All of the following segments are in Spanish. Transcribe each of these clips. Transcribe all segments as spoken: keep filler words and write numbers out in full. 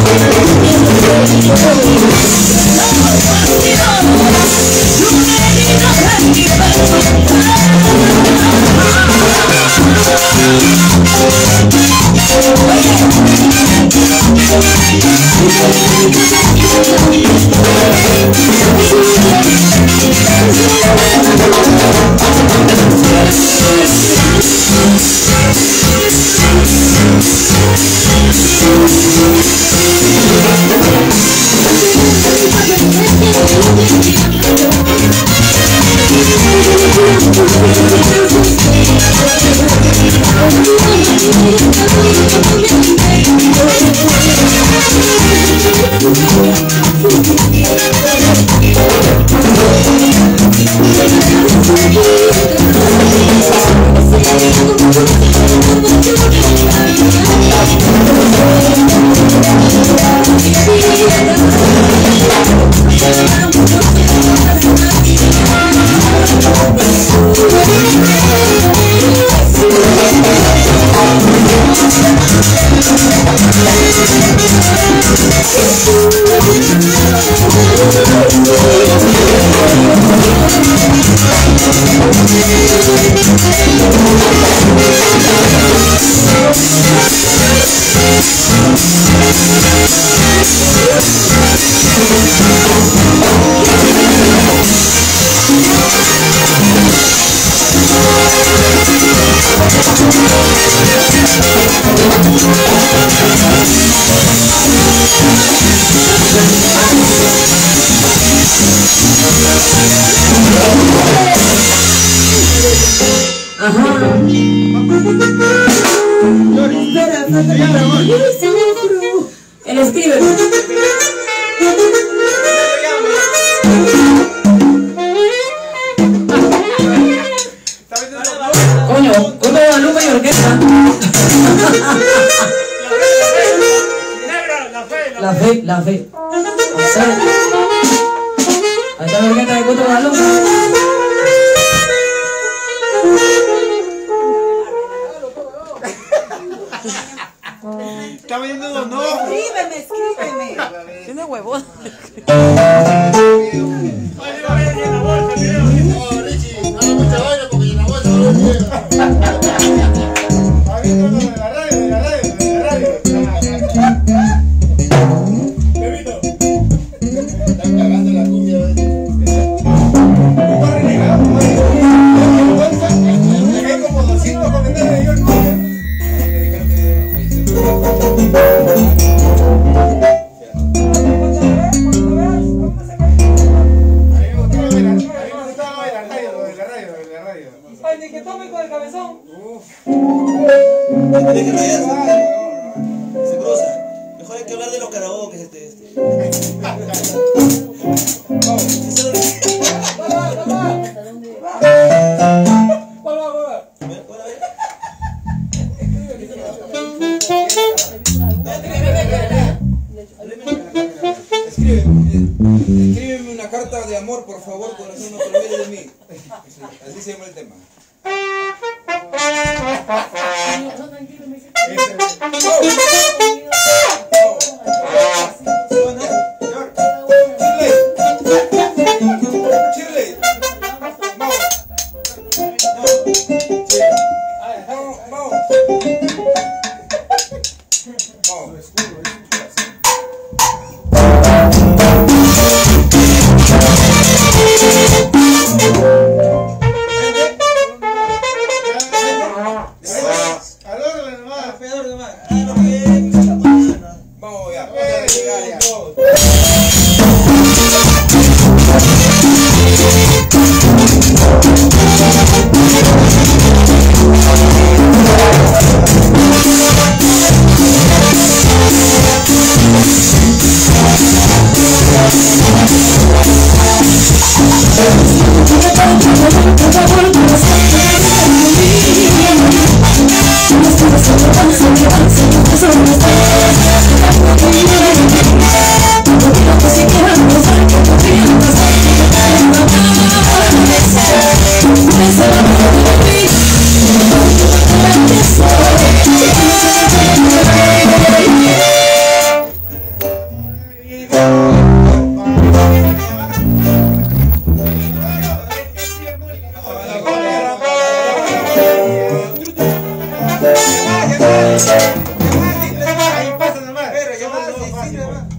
Él escribe. Coño, Coto Guadalupe y orquesta. La fe, la fe. Ahí está la orquesta de Coto Guadalupe. Está vendiendo dos, no. Escríbeme, escríbeme. Tiene huevos. Escríbeme una carta de amor, por favor, corazón, no te olvides de mí. Así se llama el tema. Eso no está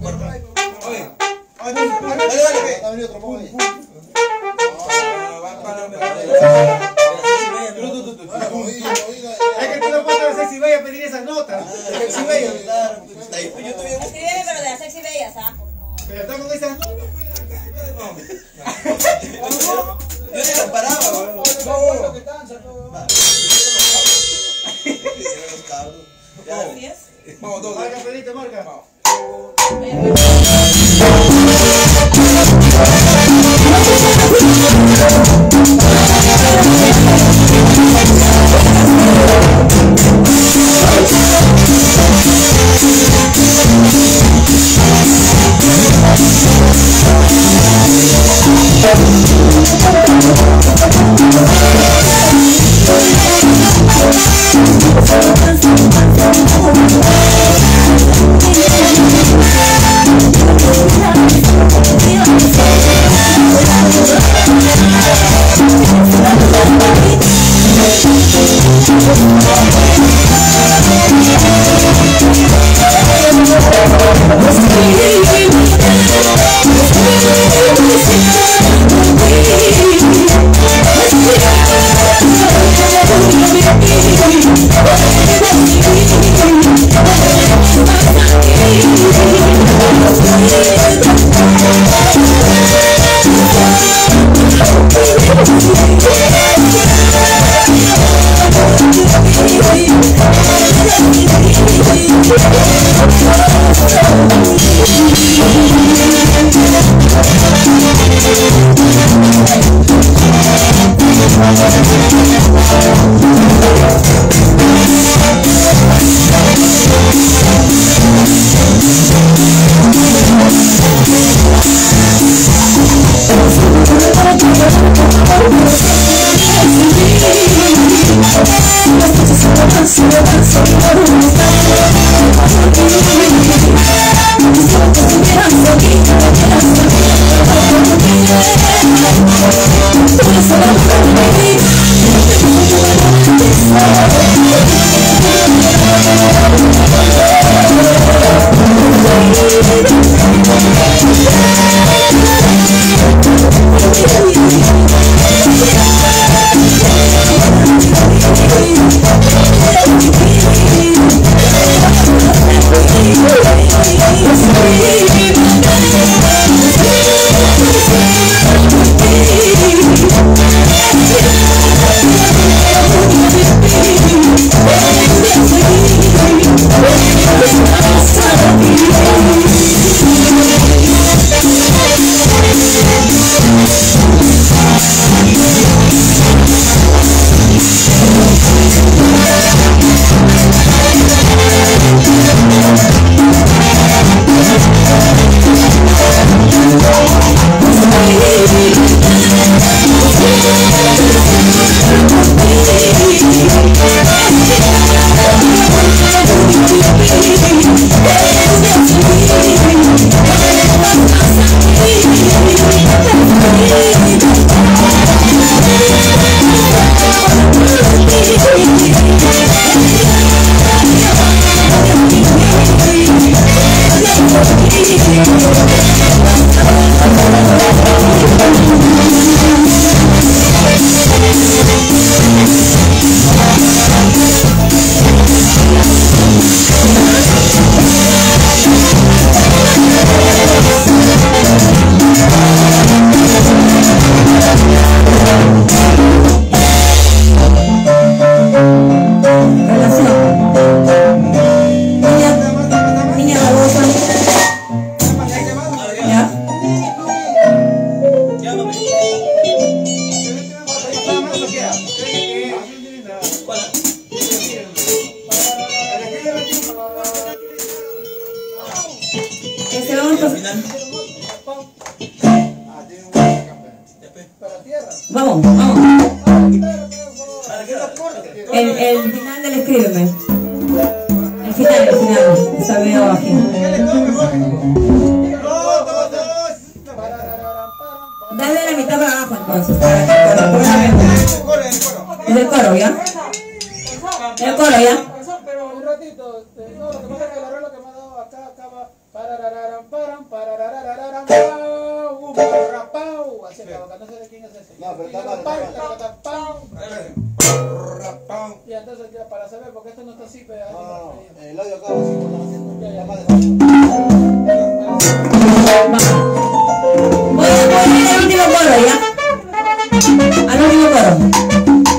corto. Oye. Dale, dale, ha venido otro poco ahí. Es que tú no puedes a Sexy Bella pedir esas notas. Sexy Bella. Escríbeme, pero de las Sexy Bellas, ¿ah? Pero está con esas notas. Yo ni lo paraba, No, que danza, no. Así es. Vamos, dos. Marca, Pedrito, marca. Vamos, vamos. El, el final del escríbeme. El final, el final. Está medio bajito. Dale la mitad para abajo entonces. Para que el coro, es el coro, ¿ya? El coro, ¿ya? Pero un ratito, no, lo que pasa es que el arreglo que me ha dado acá acaba para No, pero está mal. Pam, pam, pam. Pam. Y entonces ya para saber, porque esto no está así, pero... No, no, no. El audio acá va así como están haciendo. Está mal de Voy a poner el último coro, ¿ya? Al último coro.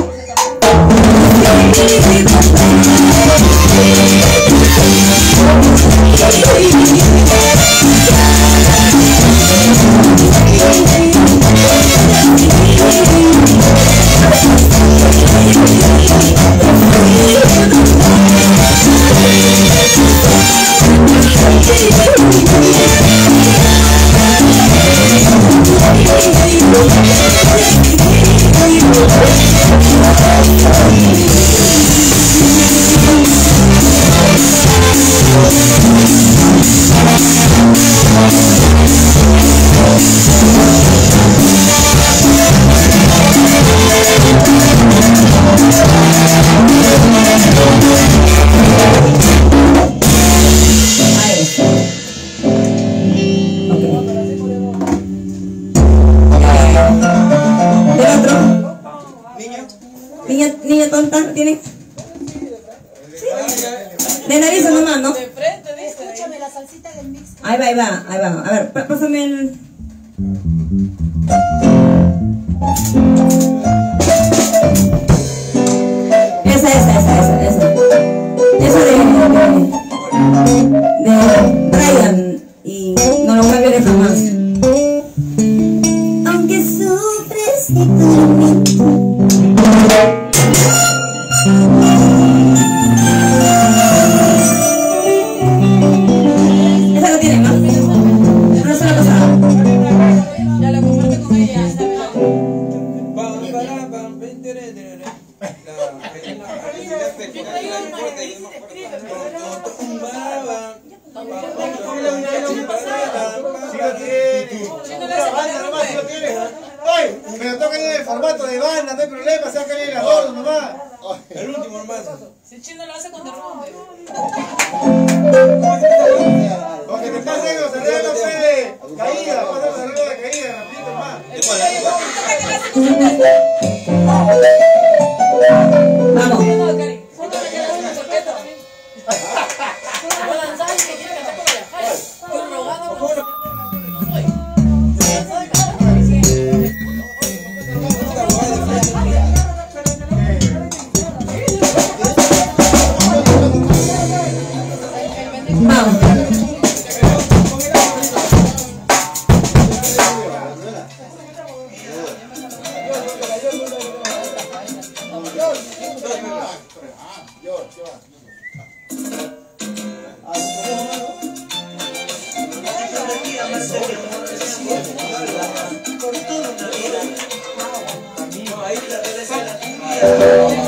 Niña, niña tonta, ¿tiene? De nariz nomás, ¿no? De frente, dice. Escúchame la salsita del mix. Ahí va, ahí va, ahí va. A ver, pa- pásame el... Esa, esa, esa, esa, esa. Esa de... De, de Brian. Y no lo cambiaré jamás. Aunque sufres y tú... Esa la tienen, ¿no? No se la pasaba. Ya la comparte con ella. Pam, para, pam, ven, tere, tere, tere. Sí lo tiene. La banda nomás sí lo tiene. Oye, pero toca en el formato de banda, no hay problema, sácale el adorno nomás. El último hermano. Si Chino lo hace con derrumbe. Porque te pasen los arreglos de caída, pasen los arreglos de caída, rapidito nomás. Vamos. No, Cari. Solo me queda una sorpresa también. Voy a lanzar y que quiera que te viajar. Estoy rogando por favor. Vamos. Ahí la